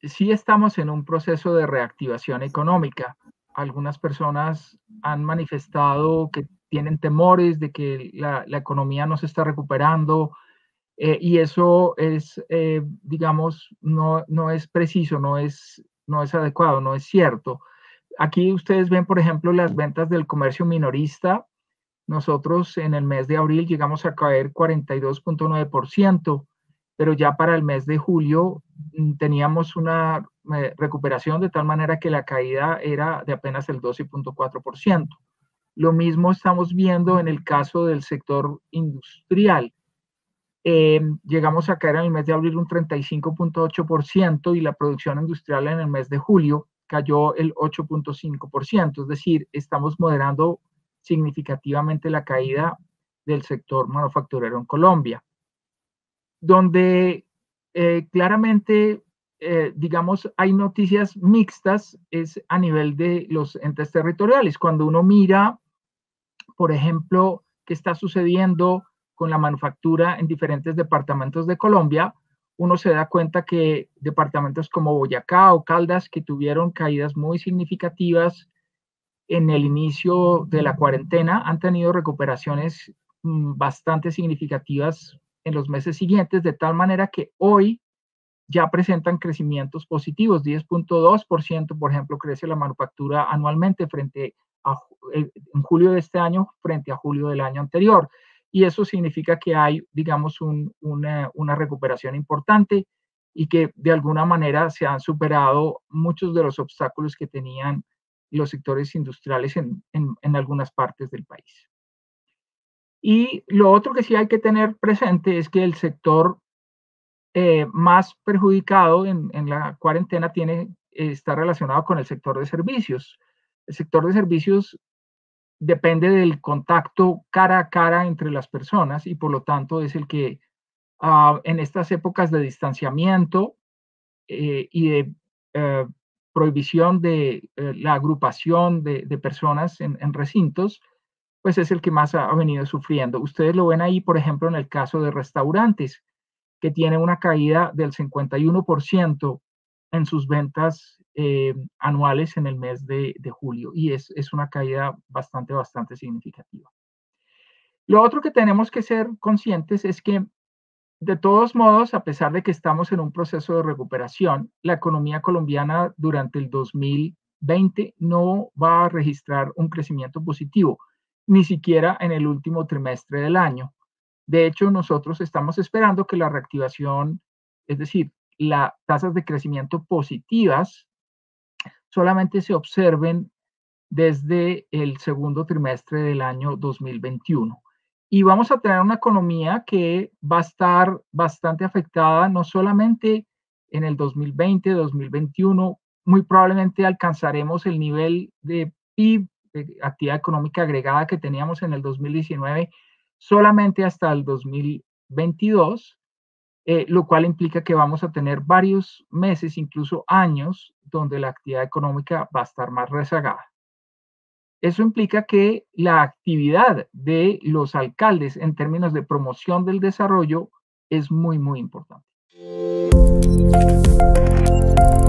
sí estamos en un proceso de reactivación económica. Algunas personas han manifestado que tienen temores de que la economía no se está recuperando, y eso es, digamos, no es preciso, no es adecuado, no es cierto. Aquí ustedes ven, por ejemplo, las ventas del comercio minorista. Nosotros en el mes de abril llegamos a caer 42.9%, pero ya para el mes de julio teníamos una recuperación de tal manera que la caída era de apenas el 12.4%. Lo mismo estamos viendo en el caso del sector industrial. Llegamos a caer en el mes de abril un 35.8% y la producción industrial en el mes de julio cayó el 8.5%. Es decir, estamos moderando significativamente la caída del sector manufacturero en Colombia, donde claramente, digamos, hay noticias mixtas es a nivel de los entes territoriales. Cuando uno mira, por ejemplo, qué está sucediendo con la manufactura en diferentes departamentos de Colombia, uno se da cuenta que departamentos como Boyacá o Caldas, que tuvieron caídas muy significativas en el inicio de la cuarentena, han tenido recuperaciones bastante significativas en los meses siguientes, de tal manera que hoy ya presentan crecimientos positivos. 10.2%, por ejemplo, crece la manufactura anualmente frente a en julio de este año frente a julio del año anterior. Y eso significa que hay, digamos, una recuperación importante y que de alguna manera se han superado muchos de los obstáculos que tenían los sectores industriales en algunas partes del país. Y lo otro que sí hay que tener presente es que el sector más perjudicado en la cuarentena está relacionado con el sector de servicios. El sector de servicios depende del contacto cara a cara entre las personas y por lo tanto es el que en estas épocas de distanciamiento y de prohibición de la agrupación de personas en recintos, pues es el que más ha venido sufriendo. Ustedes lo ven ahí, por ejemplo, en el caso de restaurantes, que tiene una caída del 51% en sus ventas anuales en el mes de julio, y es una caída bastante significativa. Lo otro que tenemos que ser conscientes es que, de todos modos, a pesar de que estamos en un proceso de recuperación, la economía colombiana durante el 2020 no va a registrar un crecimiento positivo, ni siquiera en el último trimestre del año. De hecho, nosotros estamos esperando que la reactivación, es decir, las tasas de crecimiento positivas, solamente se observen desde el segundo trimestre del año 2021. Y vamos a tener una economía que va a estar bastante afectada, no solamente en el 2020, 2021, muy probablemente alcanzaremos el nivel de PIB, de actividad económica agregada que teníamos en el 2019, solamente hasta el 2022, lo cual implica que vamos a tener varios meses, incluso años, donde la actividad económica va a estar más rezagada. Eso implica que la actividad de los alcaldes en términos de promoción del desarrollo es muy importante.